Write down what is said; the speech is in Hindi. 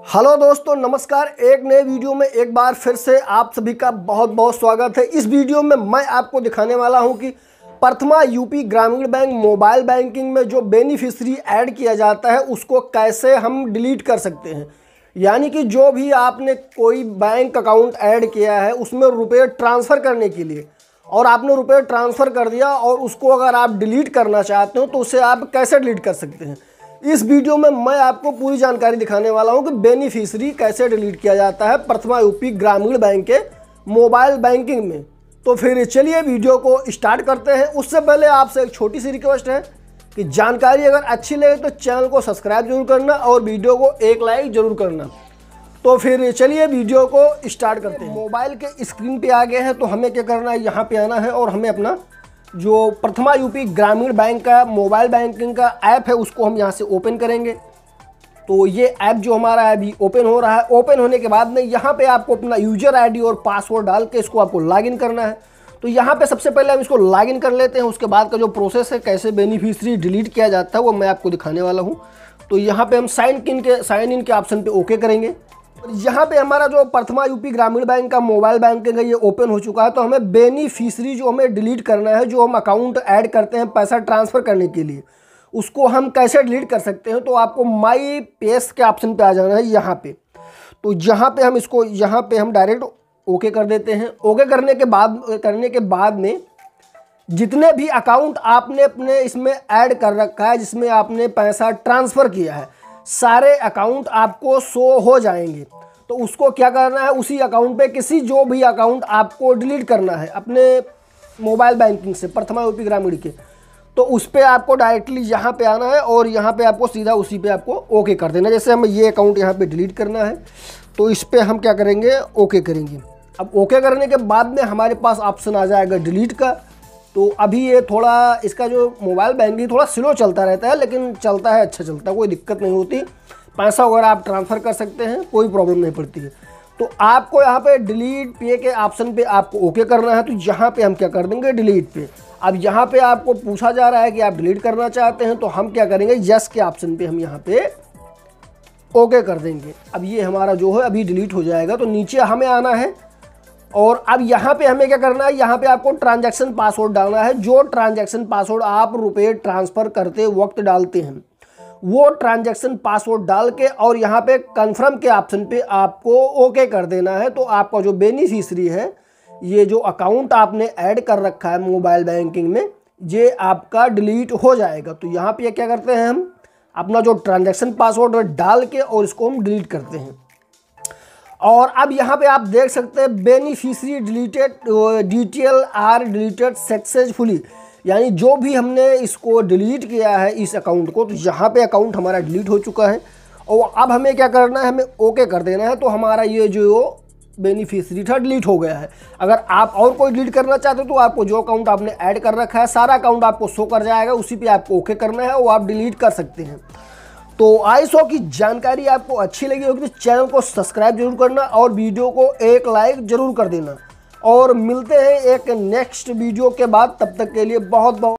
हेलो दोस्तों, नमस्कार। एक नए वीडियो में एक बार फिर से आप सभी का बहुत बहुत स्वागत है। इस वीडियो में मैं आपको दिखाने वाला हूं कि प्रथमा यूपी ग्रामीण बैंक मोबाइल बैंकिंग में जो बेनिफिशियरी ऐड किया जाता है उसको कैसे हम डिलीट कर सकते हैं। यानी कि जो भी आपने कोई बैंक अकाउंट ऐड किया है उसमें रुपये ट्रांसफ़र करने के लिए और आपने रुपये ट्रांसफ़र कर दिया और उसको अगर आप डिलीट करना चाहते हो तो उसे आप कैसे डिलीट कर सकते हैं। इस वीडियो में मैं आपको पूरी जानकारी दिखाने वाला हूं कि बेनिफिशियरी कैसे डिलीट किया जाता है प्रथमा यूपी ग्रामीण बैंक के मोबाइल बैंकिंग में। तो फिर चलिए वीडियो को स्टार्ट करते हैं। उससे पहले आपसे एक छोटी सी रिक्वेस्ट है कि जानकारी अगर अच्छी लगे तो चैनल को सब्सक्राइब जरूर करना और वीडियो को एक लाइक जरूर करना। तो फिर चलिए वीडियो को स्टार्ट करते हैं। मोबाइल के स्क्रीन पे आ गए हैं तो हमें क्या करना है, यहाँ पे आना है और हमें अपना जो प्रथमा यूपी ग्रामीण बैंक का मोबाइल बैंकिंग का ऐप है उसको हम यहाँ से ओपन करेंगे। तो ये ऐप जो हमारा है अभी ओपन हो रहा है। ओपन होने के बाद में यहाँ पे आपको अपना यूजर आईडी और पासवर्ड डाल के इसको आपको लॉगिन करना है। तो यहाँ पे सबसे पहले हम इसको लॉगिन कर लेते हैं। उसके बाद का जो प्रोसेस है कैसे बेनिफिशियरी डिलीट किया जाता है वो मैं आपको दिखाने वाला हूँ। तो यहाँ पर हम साइन इन के ऑप्शन पर ओके करेंगे। यहाँ पे हमारा जो प्रथमा यूपी ग्रामीण बैंक का मोबाइल बैंकिंग है ये ओपन हो चुका है। तो हमें बेनिफिशियरी जो हमें डिलीट करना है, जो हम अकाउंट ऐड करते हैं पैसा ट्रांसफ़र करने के लिए, उसको हम कैसे डिलीट कर सकते हैं। तो आपको माई पेस के ऑप्शन पे आ जाना है यहाँ पे। तो यहाँ पे हम इसको यहाँ पे हम डायरेक्ट ओके कर देते हैं। ओके करने के बाद में जितने भी अकाउंट आपने अपने इसमें ऐड कर रखा है जिसमें आपने पैसा ट्रांसफ़र किया है सारे अकाउंट आपको शो हो जाएंगे। तो उसको क्या करना है, उसी अकाउंट पे किसी जो भी अकाउंट आपको डिलीट करना है अपने मोबाइल बैंकिंग से प्रथमा यूपी ग्रामीण के, तो उस पर आपको डायरेक्टली यहाँ पे आना है और यहाँ पे आपको सीधा उसी पे आपको ओके कर देना है। जैसे हमें ये अकाउंट यहाँ पे डिलीट करना है तो इस पर हम क्या करेंगे, ओके करेंगे। अब ओके करने के बाद में हमारे पास ऑप्शन आ जाएगा डिलीट का। तो अभी ये थोड़ा इसका जो मोबाइल बैंकिंग थोड़ा स्लो चलता रहता है लेकिन चलता है, अच्छा चलता है, कोई दिक्कत नहीं होती। पैसा वगैरह आप ट्रांसफ़र कर सकते हैं, कोई प्रॉब्लम नहीं पड़ती है। तो आपको यहाँ पे डिलीट पे के ऑप्शन पे आपको ओके करना है। तो यहाँ पे हम क्या कर देंगे, डिलीट पे। अब यहाँ पे आपको पूछा जा रहा है कि आप डिलीट करना चाहते हैं तो हम क्या करेंगे, यस के ऑप्शन पे हम यहाँ पे ओके कर देंगे। अब ये हमारा जो है अभी डिलीट हो जाएगा। तो नीचे हमें आना है और अब यहाँ पे हमें क्या करना है, यहाँ पे आपको ट्रांजैक्शन पासवर्ड डालना है। जो ट्रांजैक्शन पासवर्ड आप रुपए ट्रांसफ़र करते वक्त डालते हैं वो ट्रांजैक्शन पासवर्ड डाल के और यहाँ पे कन्फर्म के ऑप्शन पे आपको ओके कर देना है। तो आपका जो बेनिफिशियरी है, ये जो अकाउंट आपने ऐड कर रखा है मोबाइल बैंकिंग में, ये आपका डिलीट हो जाएगा। तो यहाँ पे क्या करते हैं, हम अपना जो ट्रांजैक्शन पासवर्ड डाल के और इसको हम डिलीट करते हैं। और अब यहाँ पे आप देख सकते हैं beneficiary detail are deleted successfully, यानी जो भी हमने इसको डिलीट किया है इस अकाउंट को, तो यहाँ पे अकाउंट हमारा डिलीट हो चुका है। और अब हमें क्या करना है, हमें ओके कर देना है। तो हमारा ये जो बेनिफिशियरी था डिलीट हो गया है। अगर आप और कोई डिलीट करना चाहते हो तो आपको जो अकाउंट आपने ऐड कर रखा है सारा अकाउंट आपको शो कर जाएगा, उसी पर आपको ओके करना है और आप डिलीट कर सकते हैं। तो आई सो की जानकारी आपको अच्छी लगी होगी तो चैनल को सब्सक्राइब जरूर करना और वीडियो को एक लाइक जरूर कर देना। और मिलते हैं एक नेक्स्ट वीडियो के बाद, तब तक के लिए बहुत बहुत